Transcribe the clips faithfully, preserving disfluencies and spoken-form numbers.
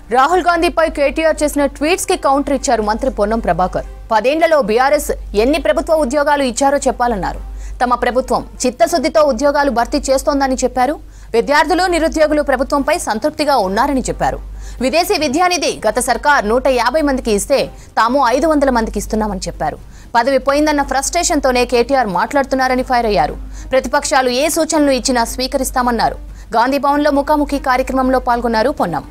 రాహుల్ గాంధీపై కేటీఆర్ చేసిన ట్వీట్స్ కి కౌంటర్ ఇచ్చారు మంత్రి పొన్నం ప్రభాకర్. పదేండ్లలో బీఆర్ఎస్ ఎన్ని ప్రభుత్వ ఉద్యోగాలు ఇచ్చారో చెప్పాలన్నారు. తమ ప్రభుత్వం చిత్తశుద్ధితో ఉద్యోగాలు భర్తీ చేస్తోందని చెప్పారు. విద్యార్థులు నిరుద్యోగులు ప్రభుత్వంపై సంతృప్తిగా ఉన్నారని చెప్పారు. విదేశీ విద్యానిధి గత సర్కార్ నూట యాభై మందికి ఇస్తే తాము ఐదు వందల మందికి ఇస్తున్నామని చెప్పారు. పదవి పోయిందన్న ఫ్రస్ట్రేషన్ తోనే కేటీఆర్ మాట్లాడుతున్నారని ఫైర్ అయ్యారు. ప్రతిపక్షాలు ఏ సూచనలు ఇచ్చినా స్వీకరిస్తామన్నారు. గాంధీ భవన్లో ముఖాముఖి కార్యక్రమంలో పాల్గొన్నారు పొన్నం.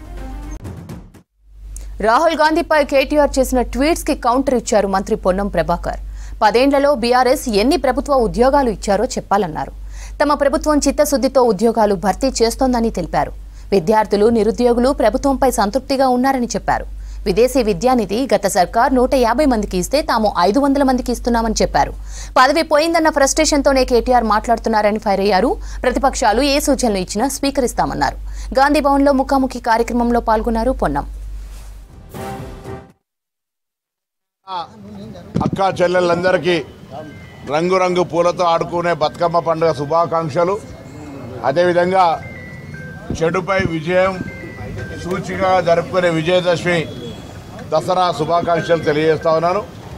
రాహుల్ గాంధీపై కేటీఆర్ చేసిన ట్వీట్స్ కి కౌంటర్ ఇచ్చారు మంత్రి పొన్నం ప్రభాకర్. పదేండ్లలో బీఆర్ఎస్ ఎన్ని ప్రభుత్వ ఉద్యోగాలు ఇచ్చారో చెప్పాలన్నారు. తమ ప్రభుత్వం చిత్తశుద్ధితో ఉద్యోగాలు భర్తీ చేస్తోందని తెలిపారు. విద్యార్థులు నిరుద్యోగులు ప్రభుత్వంపై సంతృప్తిగా ఉన్నారని చెప్పారు. విదేశీ విద్యానిధి గత సర్కార్ నూట యాభై మందికి ఇస్తే తాము ఐదు వందల మందికి ఇస్తున్నామని చెప్పారు. పదవి పోయిందన్న ఫ్రస్ట్రేషన్ తోనే కేటీఆర్ మాట్లాడుతున్నారని ఫైర్ అయ్యారు. ప్రతిపక్షాలు ఏ సూచనలు ఇచ్చినా స్వీకరిస్తామన్నారు. గాంధీ భవన్లో ముఖాముఖి కార్యక్రమంలో పాల్గొన్నారు పొన్నం. అక్కా చెల్లెళ్ళందరికీ రంగురంగు పూలతో ఆడుకునే బతుకమ్మ పండుగ శుభాకాంక్షలు. అదేవిధంగా చెడుపై విజయం సూచికగా జరుపుకునే విజయదశమి దసరా శుభాకాంక్షలు తెలియజేస్తా ఉన్నాను.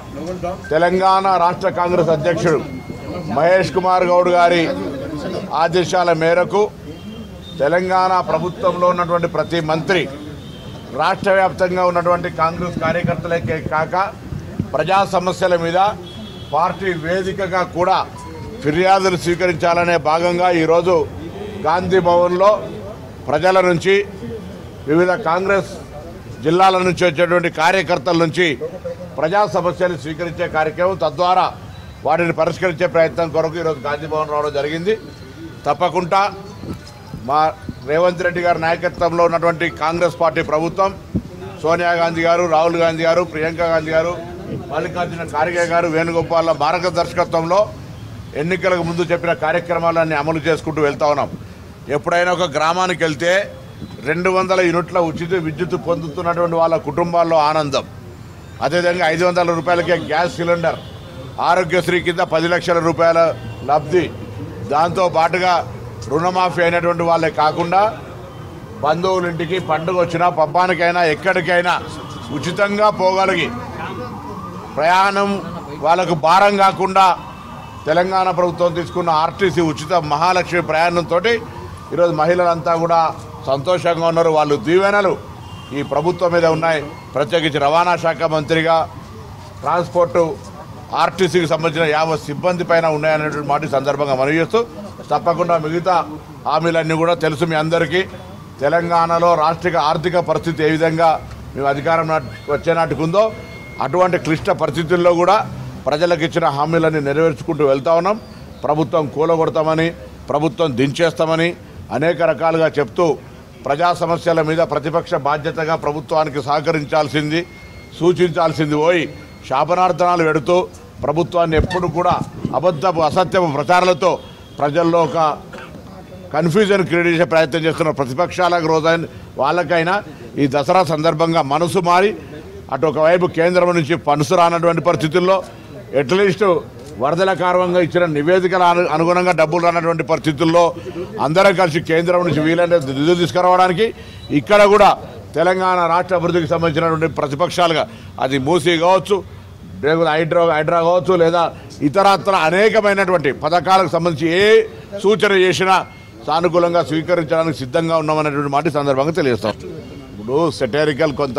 తెలంగాణ రాష్ట్ర కాంగ్రెస్ అధ్యక్షుడు మహేష్ కుమార్ గౌడ్ గారి ఆదేశాల మేరకు తెలంగాణ ప్రభుత్వంలో ఉన్నటువంటి ప్రతి మంత్రి రాష్ట్ర వ్యాప్తంగా ఉన్నటువంటి కాంగ్రెస్ కార్యకర్తలకే కాక ప్రజా సమస్యల మీద పార్టీ వేదికగా కూడా ఫిర్యాదులు స్వీకరించాలనే భాగంగా ఈరోజు గాంధీ భవన్లో ప్రజల నుంచి వివిధ కాంగ్రెస్ జిల్లాల నుంచి వచ్చేటువంటి కార్యకర్తల నుంచి ప్రజా సమస్యలు స్వీకరించే కార్యక్రమం, తద్వారా వాటిని పరిష్కరించే ప్రయత్నం కొరకు ఈరోజు గాంధీ భవన్ రావడం జరిగింది. తప్పకుండా మా రేవంత్ రెడ్డి గారి నాయకత్వంలో ఉన్నటువంటి కాంగ్రెస్ పార్టీ ప్రభుత్వం, సోనియా గాంధీ గారు, రాహుల్ గాంధీ గారు, ప్రియాంక గాంధీ గారు, మల్లికార్జున ఖార్గే గారు, వేణుగోపాల్ మార్గదర్శకత్వంలో ఎన్నికలకు ముందు చెప్పిన కార్యక్రమాలన్నీ అమలు చేసుకుంటూ వెళ్తా ఉన్నాం. ఎప్పుడైనా ఒక గ్రామానికి వెళ్తే రెండు వందల యూనిట్ల ఉచిత విద్యుత్ పొందుతున్నటువంటి వాళ్ళ కుటుంబాల్లో ఆనందం, అదేవిధంగా ఐదు వందల రూపాయలకే గ్యాస్ సిలిండర్, ఆరోగ్యశ్రీ కింద పది లక్షల రూపాయల లబ్ధి, దాంతో పాటుగా రుణమాఫీ అయినటువంటి వాళ్ళే కాకుండా బంధువుల ఇంటికి పండుగ వచ్చినా పబ్బానికైనా ఎక్కడికైనా ఉచితంగా పోగలిగి ప్రయాణం వాళ్ళకు భారం కాకుండా తెలంగాణ ప్రభుత్వం తీసుకున్న ఆర్టీసీ ఉచిత మహాలక్ష్మి ప్రయాణంతో ఈరోజు మహిళలంతా కూడా సంతోషంగా ఉన్నారు. వాళ్ళు దీవెనలు ఈ ప్రభుత్వం మీద ఉన్నాయి. ప్రత్యేకించి రవాణా శాఖ మంత్రిగా ట్రాన్స్పోర్టు ఆర్టీసీకి సంబంధించిన యాభై సిబ్బంది పైన ఉన్నాయనేటువంటి మాట సందర్భంగా మనవి చేస్తూ, తప్పకుండా మిగతా హామీలన్నీ కూడా తెలుసు మీ అందరికీ. తెలంగాణలో రాష్ట్రీయ ఆర్థిక పరిస్థితి ఏ విధంగా మేము అధికారం వచ్చే నాటికుందో అటువంటి క్లిష్ట పరిస్థితుల్లో కూడా ప్రజలకు ఇచ్చిన హామీలన్నీ నెరవేర్చుకుంటూ వెళ్తా ఉన్నాం. ప్రభుత్వం కూలగొడతామని, ప్రభుత్వం దించేస్తామని అనేక రకాలుగా చెప్తూ ప్రజా సమస్యల మీద ప్రతిపక్ష బాధ్యతగా ప్రభుత్వానికి సహకరించాల్సింది, సూచించాల్సింది పోయి శాపనార్థనాలు పెడుతూ ప్రభుత్వాన్ని ఎప్పుడు కూడా అబద్ధపు అసత్యపు ప్రచారాలతో ప్రజల్లో ఒక కన్ఫ్యూజన్ క్రియేట్ చేసే ప్రయత్నం చేస్తున్న ప్రతిపక్షాలకు రోజైన వాళ్ళకైనా ఈ దసరా సందర్భంగా మనసు మారి అటు ఒకవైపు కేంద్రం నుంచి పనుసు రానటువంటి పరిస్థితుల్లో అట్లీస్ట్ వరదల కారణంగా ఇచ్చిన నివేదికల అనుగుణంగా డబ్బులు రానటువంటి పరిస్థితుల్లో అందరం కలిసి కేంద్రం నుంచి వీలైన నిధులు తీసుకురావడానికి ఇక్కడ కూడా తెలంగాణ రాష్ట్ర అభివృద్ధికి సంబంధించినటువంటి ప్రతిపక్షాలుగా అది మూసీ కావచ్చు, హైడ్రా హైడ్రా కావచ్చు, లేదా ఇతరత్ర అనేకమైనటువంటి పథకాలకు సంబంధించి ఏ సూచన చేసినా సానుకూలంగా స్వీకరించడానికి సిద్ధంగా ఉన్నామనేటువంటి మాట సందర్భంగా తెలియజేస్తాం. ఇప్పుడు సెటరికల్ కొంత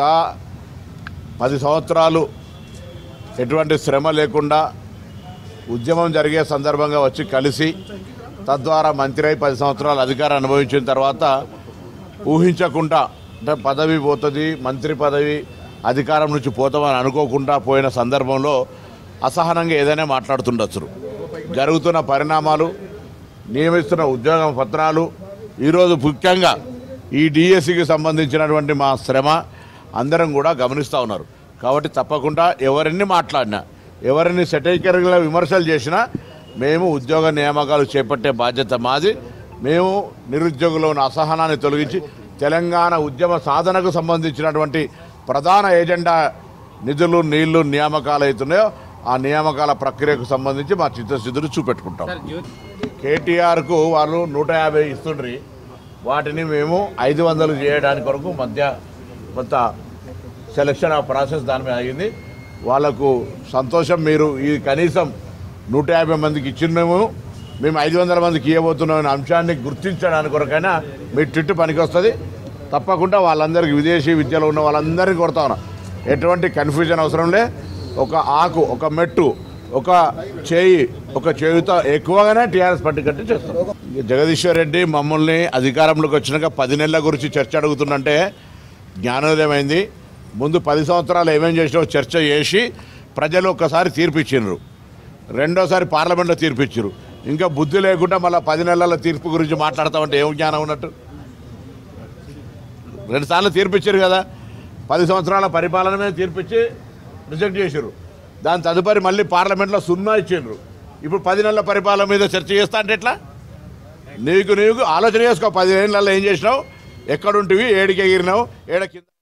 పది సంవత్సరాలు ఎటువంటి శ్రమ లేకుండా ఉద్యమం జరిగే సందర్భంగా వచ్చి కలిసి తద్వారా మంత్రి అయి పది సంవత్సరాలు అధికారం అనుభవించిన తర్వాత ఊహించకుండా అంటే పదవి పోతుంది, మంత్రి పదవి అధికారం నుంచి పోతామని అనుకోకుండా పోయిన సందర్భంలో అసహనంగా ఏదైనా మాట్లాడుతుండొచ్చు. జరుగుతున్న పరిణామాలు, నియమిస్తున్న ఉద్యోగ పత్రాలు, ఈరోజు ముఖ్యంగా ఈ డిఎస్సికి సంబంధించినటువంటి మా శ్రమ అందరం కూడా గమనిస్తూ ఉన్నారు. కాబట్టి తప్పకుండా ఎవరిని మాట్లాడినా, ఎవరిని సెటైకర్గా విమర్శలు చేసినా మేము ఉద్యోగ నియామకాలు చేపట్టే బాధ్యత మాది. మేము నిరుద్యోగుల ఉన్న అసహనాన్ని తొలగించి తెలంగాణ ఉద్యమ సాధనకు సంబంధించినటువంటి ప్రధాన ఏజెండా నిధులు, నీళ్లు, నియామకాలు అవుతున్నాయో ఆ నియామకాల ప్రక్రియకు సంబంధించి మా చిత్తశుద్ధిని చూపెట్టుకుంటాం. కేటీఆర్కు వాళ్ళు నూట యాభై ఇస్తుండ్రి, వాటిని మేము ఐదు వందలు చేయడానికి వరకు మధ్య కొంత సెలక్షన్ ఆ ప్రాసెస్ దాని మీద అయింది. వాళ్ళకు సంతోషం. మీరు ఈ కనీసం నూట యాభై మందికి ఇచ్చినాము, మేము ఐదు వందల మందికి ఇవ్వబోతున్నాం అనే అంశాన్ని గుర్తించడానికి కొరకైనా మీ ట్విట్ పనికి వస్తుంది. తప్పకుండా వాళ్ళందరికీ విదేశీ విద్యలో ఉన్న వాళ్ళందరికీ కొడతా ఉన్నాం. ఎటువంటి కన్ఫ్యూజన్ అవసరం లే. ఒక ఆకు, ఒక మెట్టు, ఒక చేయి, ఒక చేయుత ఎక్కువగానే టీఆర్ఎస్ పార్టీ కట్టి చేస్తాం. జగదీశ్వర్ రెడ్డి మమ్మల్ని అధికారంలోకి వచ్చినాక పది నెలల గురించి చర్చ అడుగుతుందంటే జ్ఞానోదయం అయింది. ముందు పది సంవత్సరాలు ఏమేం చేసినావో చర్చ చేసి ప్రజలు ఒక్కసారి తీర్పిచ్చినారు, రెండోసారి పార్లమెంట్లో తీర్పిచ్చారు. ఇంకా బుద్ధి లేకుండా మళ్ళీ పది నెలల తీర్పు గురించి మాట్లాడతామంటే ఏం జ్ఞానం ఉన్నట్టు? రెండుసార్లు తీర్పిచ్చారు కదా, పది సంవత్సరాల పరిపాలన మీద తీర్పిచ్చి రిజెక్ట్ చేశారు. దాని తదుపరి మళ్ళీ పార్లమెంట్లో సున్నా ఇచ్చిండ్రు. ఇప్పుడు పది నెలల పరిపాలన మీద చర్చ చేస్తా అంటే ఎట్లా? నీకు నీకు ఆలోచన చేసుకో. పదిహేనులలో ఏం చేసినావు, ఎక్కడుంటివి, ఏడికి ఎగిరినావు, ఏడ కింద